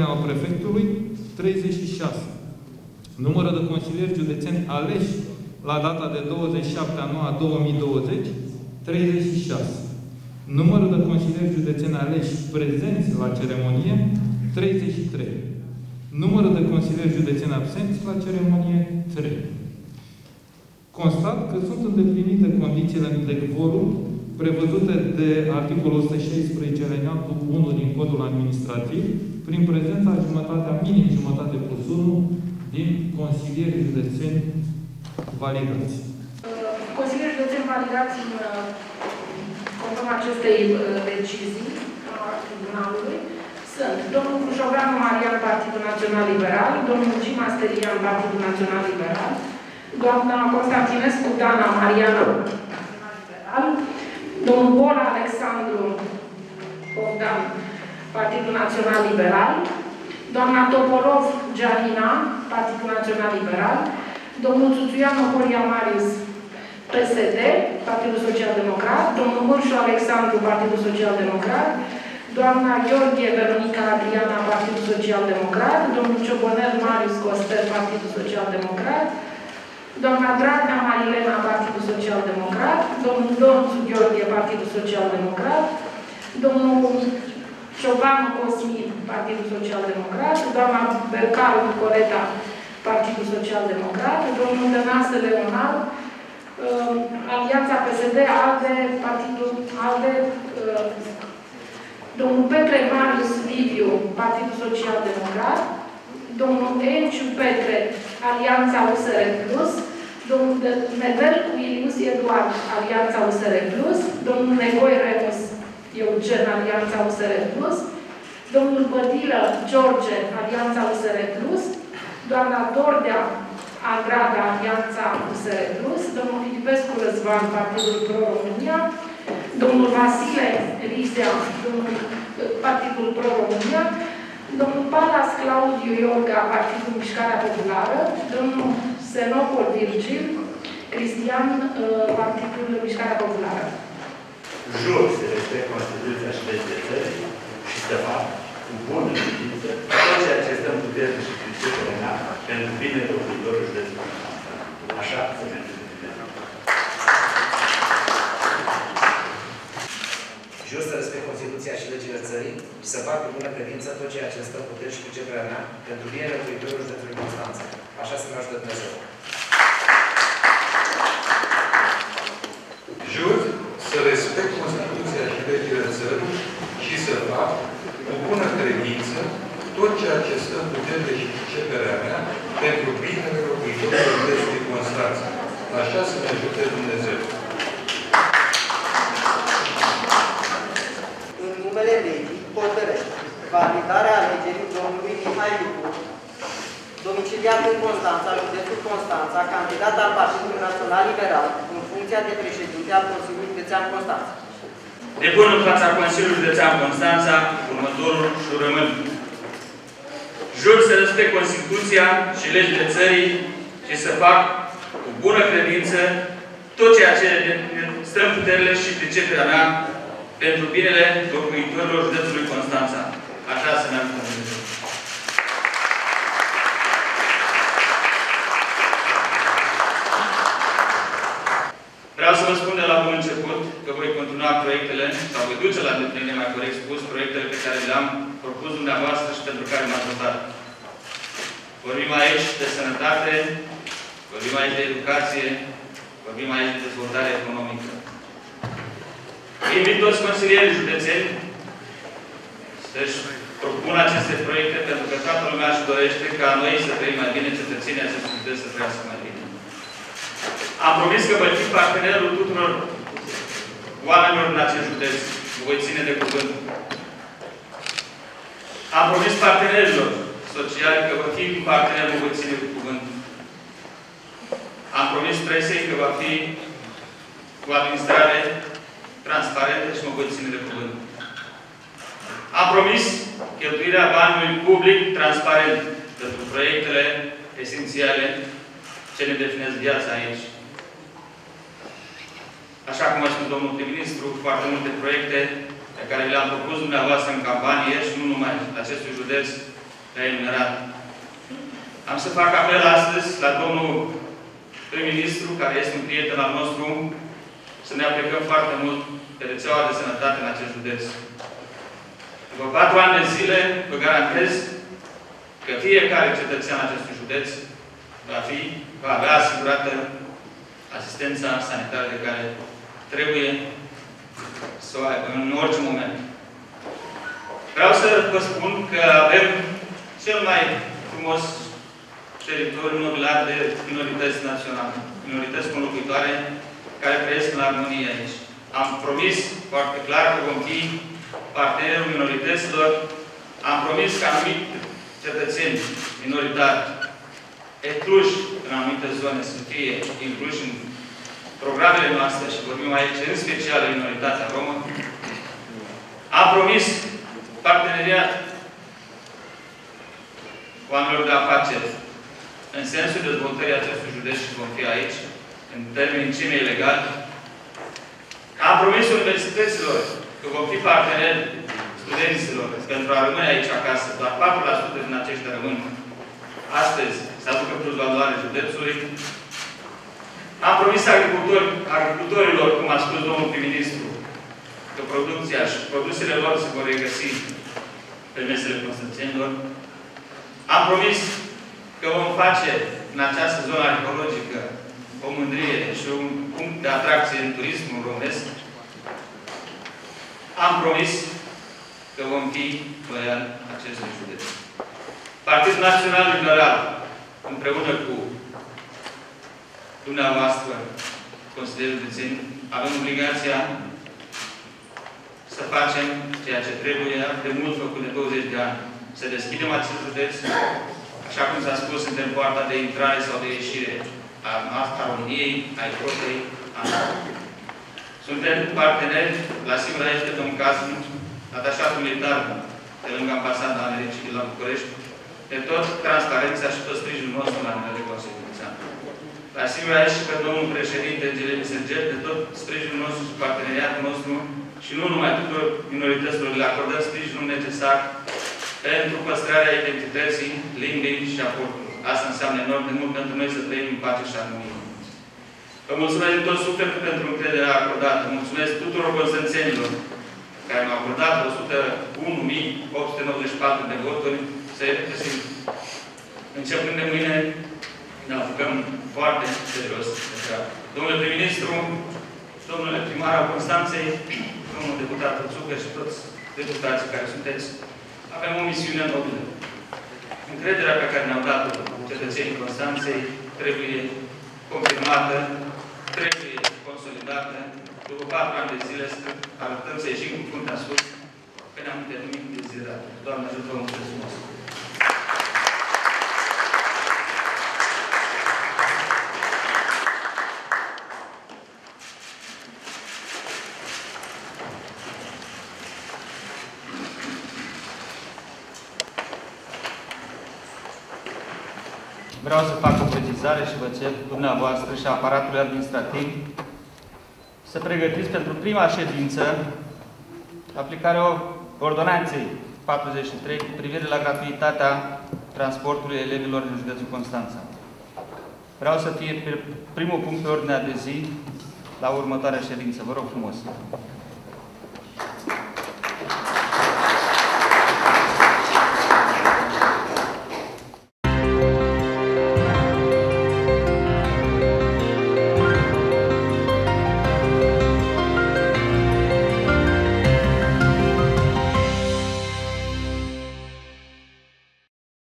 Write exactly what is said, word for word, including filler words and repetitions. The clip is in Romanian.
al prefectului, treizeci și șase. Numărul de consilieri județeni aleși la data de douăzeci și șapte a noua două mii douăzeci, treizeci și șase. Numărul de consilieri județeni aleși prezenți la ceremonie, treizeci și trei. Numărul de consilieri județeni absenți la ceremonie, trei. Constat că sunt îndeplinite condițiile de quorum prevăzute de articolul o sută șaisprezece alineatul unu din Codul Administrativ, prin prezența jumătatea, minim jumătate plus unu, din consilieri județeni validați. Consilierii județeni validați în conform acestei decizii a Tribunalului sunt domnul Crușoveanu Marian, Partidul Național Liberal, domnul Gima Sterian, Partidul Național Liberal, doamna Constantinescu Dana Mariana, Național Liberal, domnul Bola Alexandru Bogdan, Partidul Național Liberal, doamna Topolov Gianina, Partidul Național Liberal, domnul Țuțuianu Horia Marius, P S D, Partidul Social Democrat, domnul Mârșu Alexandru, Partidul Social Democrat, doamna Gheorghe Veronica Adriana, Partidul Social Democrat, domnul Ciobonel Marius Costel, Partidul Social Democrat, doamna Dragnea Marilena, Partidul Social Democrat, domnul Donțu Gheorghe, Partidul Social Democrat, domnul Ciobanu Cosmin, Partidul Social Democrat, doamna Belcaru Nicoleta, Partidul Social Democrat, domnul Tănase Leonard, uh, Alianța P S D, ALDE, Partidul ALDE, uh, domnul Petre Marius Liviu, Partidul Social Democrat, domnul Enciu Petre, Alianța U S R Plus, domnul Nedelcu Ilius Eduard, Alianța U S R Plus, domnul Negoi Remus Eugen, Alianța U S R Plus, domnul Bădilă George, Alianța U S R Plus, doamna Dordea Agrada, Alianța U S R Plus, domnul Filipescu Răzvan, Partidul Pro-România, domnul Vasile Rizea, domnul Partidul Pro-România, domnul Palas Claudiu Iorga, Partidul Mișcarea Populară, domnul Senopol Virgil Cristian, Partidul Mișcarea Populară. Jur să respect Constituția și legile țării și să fac cu bună știință tot ceea ce stăm putere și principiile mea pentru bine de viitorul județului. Așa se merge. Jur să respect Constituția și legile țării și să fac cu bună credință tot ceea ce stă în putere și priceperea mea pentru binele viitorul județului Constanța. Așa să-mi ajută Dumnezeu. Jur să respect Constituția și legile țării și să fac cu bună credință tot ceea ce stă în putere și priceperea mea pentru binele locuitorilor județului Constanța. Așa să ne ajute Dumnezeu. În numele legii hotărăște validarea alegerii domnului Mihai Lupu, domiciliat în Constanța, județul Constanța, candidat al Partidului Național Liberal, în funcția de președinte al Consiliului Județean Constanța. Depun în fața Consiliului Județean Constanța următorul jurământ. Jur să respect Constituția și legile țării și să fac cu bună credință tot ceea ce stă în puterile și priceperea mea pentru binele locuitorilor județului Constanța. Așa să ne ajutăm Dumnezeu. Vreau să vă spun de la bun început că voi continua proiectele, sau voi duce la îndeplinire, mai corect spus, proiectele pe care le-am propus dumneavoastră și pentru care m-ați votat. Vorbim aici de sănătate, vorbim aici de educație, vorbim aici de dezvoltare economică. Invit toți consilierii județeni să-și propună aceste proiecte, pentru că toată lumea își dorește ca noi să trăim mai bine, cetățenii acestui județ să trăiască mai bine. Am promis că voi fi partenerul tuturor oamenilor din acest județ. Mă voi ține de cuvânt. Am promis partenerilor sociali că va fi un partener, mă voi ține de cuvânt. Am promis presei că va fi o administrare transparentă și mă voi ține de cuvânt. Am promis cheltuirea banului public transparent pentru proiectele esențiale ce ne definesc viața aici. Așa cum a spus domnul prim-ministru, foarte multe proiecte pe care le-am propus dumneavoastră în campanie și nu numai acestui județ, le-a enumerat. Am să fac apel astăzi la domnul prim-ministru, care este un prieten al nostru, să ne aplicăm foarte mult pe rețeaua de sănătate în acest județ. După patru ani de zile, vă garantez că fiecare cetățean acestui județ va, fi, va avea asigurată asistența sanitară de care trebuie să o aibă în orice moment. Vreau să vă spun că avem cel mai frumos teritoriu nobilat de minorități naționale, minorități conlocuitoare care trăiesc în armonie aici. Am promis foarte clar că vom fi partenerul minorităților. Am promis că anumite cetățeni minoritari excluși în anumite zone să fie incluși în programele noastre și vorbim aici în special în minoritatea romă. Am promis parteneriat cu oamenilor de afaceri în sensul dezvoltării acestui județ și vom fi aici, în termenii cei mai legali. Am promis universităților că vom fi parteneri studenților pentru a rămâne aici acasă. Doar patru la sută din aceștia rămân astăzi să aducă plus valoare județului. Am promis agricultor, agricultorilor, cum a spus domnul prim-ministru, că producția și produsele lor se vor regăsi pe mesele constățenilor. Am promis că vom face în această zonă arheologică o mândrie și un punct de atracție în turismul românesc. Am promis că vom fi loiali acestui județ. Partidul Național Liberal, împreună cu dumneavoastră, consilierii județeni, avem obligația să facem ceea ce trebuie, de mult făcut de douăzeci de ani. Să deschidem acest județ, așa cum s-a spus, suntem poarta de intrare sau de ieșire a, a României, a Europei, a Suntem parteneri, la Sigura este un caz atașat militar de lângă ambasada Americii la București, de tot transparența și tot sprijinul nostru la nivel de Consiliul Județean. La Sigura și pe domnul președinte Gelemi Serget, de tot sprijinul nostru și parteneriatul nostru și nu numai tuturor minorităților, le acordăm sprijinul necesar pentru păstrarea identității, limbii și a portului. Asta înseamnă enorm de mult pentru noi să trăim în pace și armonie. Vă mulțumesc din tot sufletul pentru încrederea acordată. Mulțumesc tuturor constățenilor care mi-au acordat o sută unu mii opt sute nouăzeci și patru de voturi. Să găsim. Începând de mâine, ne apucăm foarte serios de treabă. Domnule prim-ministru, domnule primar al Constanței, domnul deputat Țucă și toți deputații care sunteți, avem o misiune nobilă. Încrederea pe care ne-au dat-o cetățenii Constanței trebuie confirmată, trebuie consolidată. După patru ani de zile arătăm să ieșim cu fruntea sus, că ne-am îndeplinit dezirat. Doamne ajută, vă mulțumesc frumos! Vreau să fac o precizare și vă cer dumneavoastră și aparatului administrativ să pregătiți pentru prima ședință aplicarea ordonanței patruzeci și trei cu privire la gratuitatea transportului elevilor din județul Constanța. Vreau să fie primul punct pe ordinea de zi la următoarea ședință. Vă rog frumos.